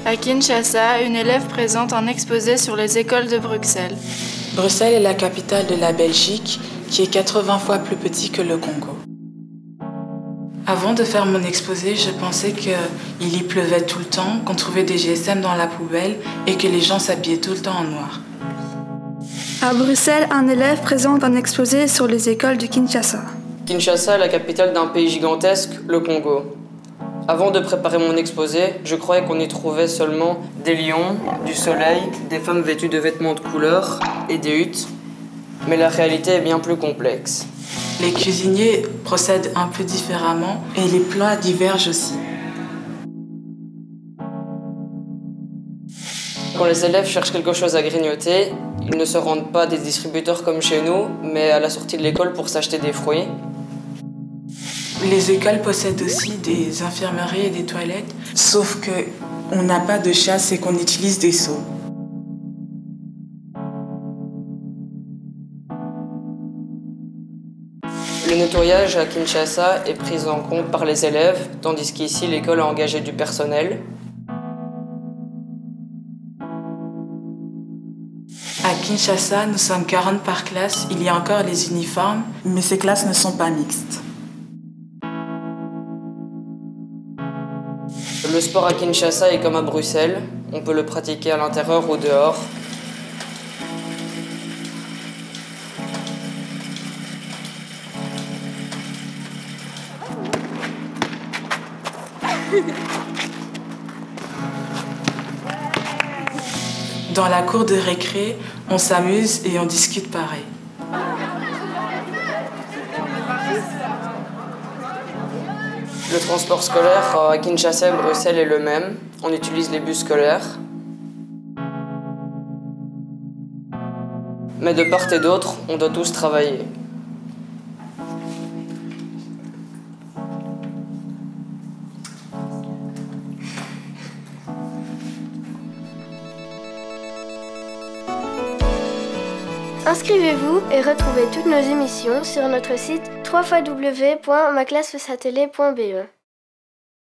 À Kinshasa, une élève présente un exposé sur les écoles de Bruxelles. Bruxelles est la capitale de la Belgique, qui est 80 fois plus petit que le Congo. Avant de faire mon exposé, je pensais qu'il y pleuvait tout le temps, qu'on trouvait des GSM dans la poubelle et que les gens s'habillaient tout le temps en noir. À Bruxelles, un élève présente un exposé sur les écoles de Kinshasa. Kinshasa est la capitale d'un pays gigantesque, le Congo. Avant de préparer mon exposé, je croyais qu'on y trouvait seulement des lions, du soleil, des femmes vêtues de vêtements de couleur et des huttes. Mais la réalité est bien plus complexe. Les cuisiniers procèdent un peu différemment et les plats divergent aussi. Quand les élèves cherchent quelque chose à grignoter, ils ne se rendent pas des distributeurs comme chez nous, mais à la sortie de l'école pour s'acheter des fruits. Les écoles possèdent aussi des infirmeries et des toilettes, sauf qu'on n'a pas de chasse et qu'on utilise des seaux. Le nettoyage à Kinshasa est pris en compte par les élèves, tandis qu'ici l'école a engagé du personnel. À Kinshasa, nous sommes 40 par classe. Il y a encore les uniformes, mais ces classes ne sont pas mixtes. Le sport à Kinshasa est comme à Bruxelles. On peut le pratiquer à l'intérieur ou dehors. Dans la cour de récré, on s'amuse et on discute pareil. Le transport scolaire à Kinshasa et Bruxelles est le même. On utilise les bus scolaires. Mais de part et d'autre, on doit tous travailler. Inscrivez-vous et retrouvez toutes nos émissions sur notre site www.maclassesatellé.be.